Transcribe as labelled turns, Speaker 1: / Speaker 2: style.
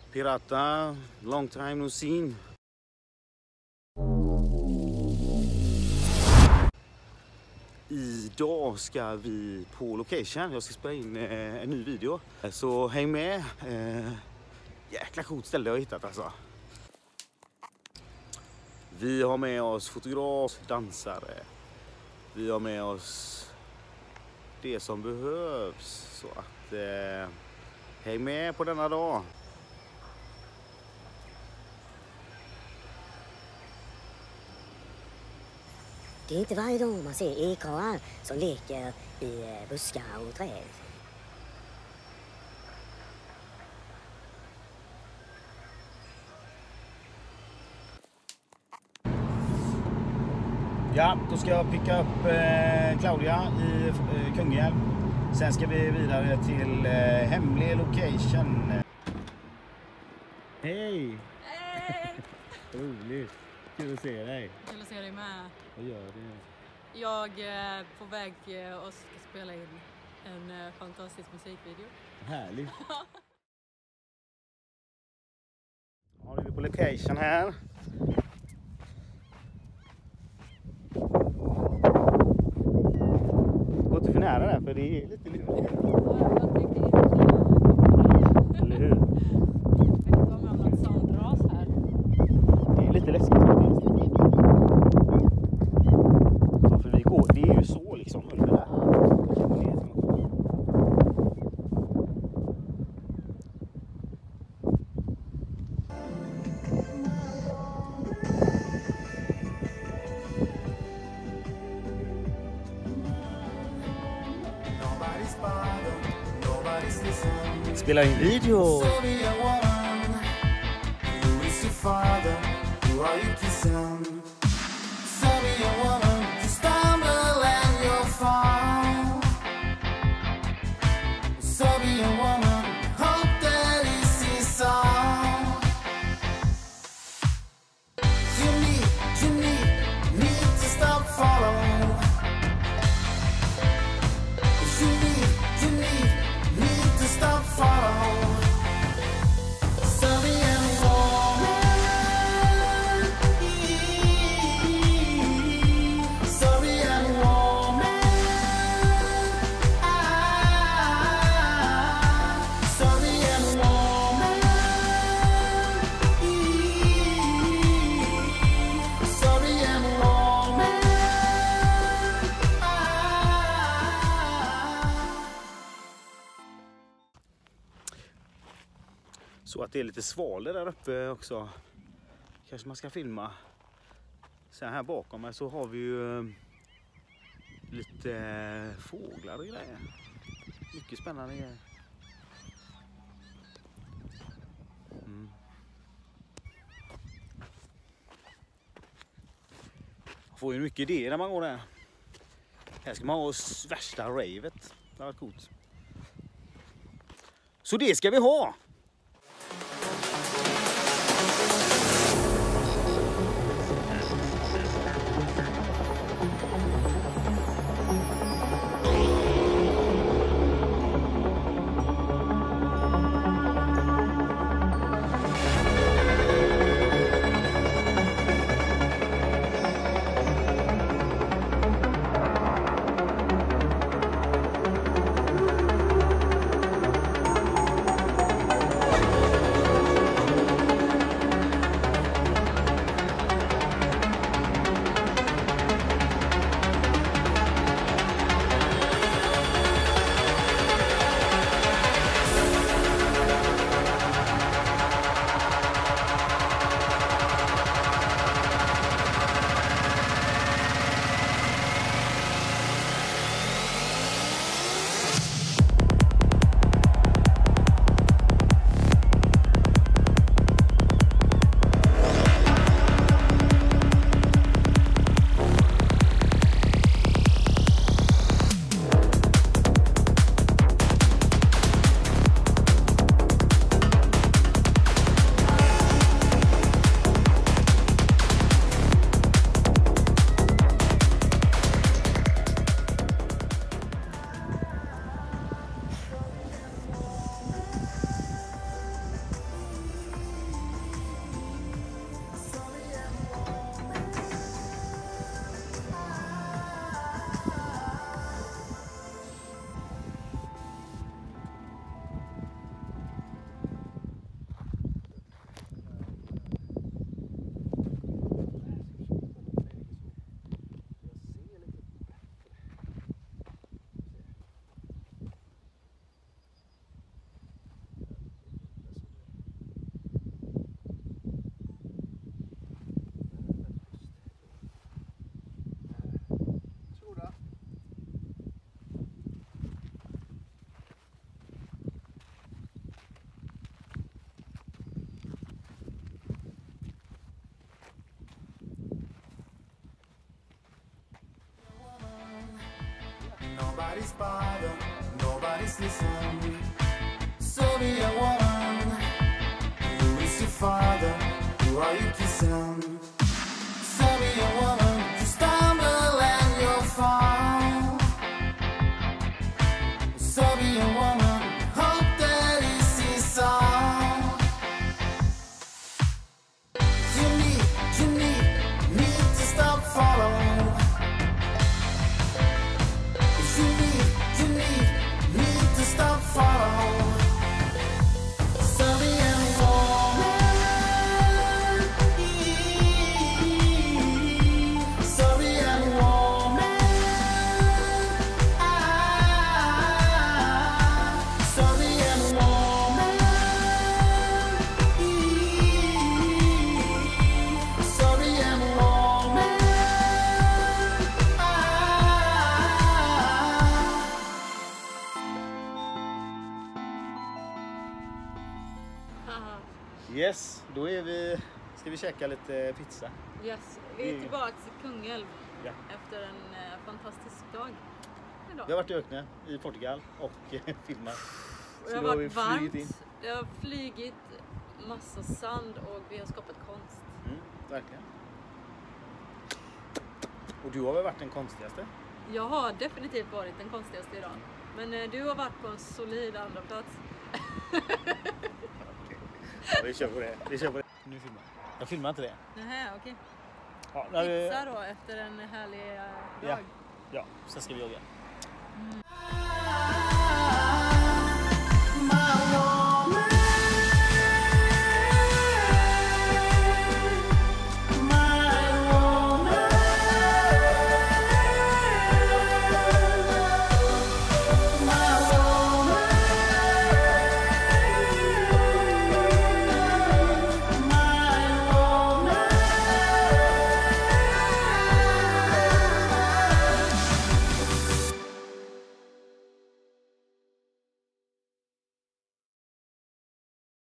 Speaker 1: Pirata, long time no seen. Idag ska vi på location. Jag ska spela in en ny video. Så häng med. Jäkla coolt ställe jag har hittat alltså. Vi har med oss fotograf, dansare. Vi har med oss det som behövs. Så att häng med på denna dag.
Speaker 2: Det är inte varje dag man ser ekarlar som leker i buskar och träd.
Speaker 1: Ja, då ska jag picka upp Claudia i Kungälv. Sen ska vi vidare till hemlig location. Hej!
Speaker 3: Hej!
Speaker 1: Roligt. Kul att se dig.
Speaker 3: Kul att se dig med.
Speaker 1: Vad gör du?
Speaker 3: Jag är på väg och ska spela in en fantastisk musikvideo.
Speaker 1: Härligt. Ja, nu är vi på location här. Gå inte för nära där för det är lite lurigt. Eller hur?
Speaker 3: Jag vet inte om jag har något soundras här.
Speaker 1: Det är lite läskigt faktiskt. Ja, för vi går, det är ju så liksom. Hör du det där? Spela in video. Så att det är lite svalor där uppe också. Kanske man ska filma. Sen här bakom mig så har vi ju lite fåglar och grejer. Mycket spännande grejer. Man får ju mycket idéer när man går där. Här ska man ha värsta ravet. Det var coolt. Så det ska vi ha! Nobody's bother, nobody's listen. Sylvia woman, who is your father? Who are you kissing? Sylvia woman, you stumble and you fall. Sylvia woman, hope that this is all. You need to stop following. You need to stop following. Serbian woman, Serbian woman, Serbian woman, Serbian woman. Yes, då är vi... Ska vi käka lite pizza?
Speaker 3: Yes, vi är tillbaka i Kungälv efter en fantastisk dag idag.
Speaker 1: Vi har varit i öknen i Portugal och filmat.
Speaker 3: Det har varit varmt, det har flygit massa sand och vi har skapat konst.
Speaker 1: Verkligen. Och du har väl varit den konstigaste?
Speaker 3: Jag har definitivt varit den konstigaste idag. Men du har varit på en solid andra plats.
Speaker 1: Ja, vi kör på det. Nu filmar jag. Filmar inte det.
Speaker 3: Nähä, okej.
Speaker 1: Ja,
Speaker 3: Pizza då efter en härlig dag.
Speaker 1: Ja, sen ska vi jogga.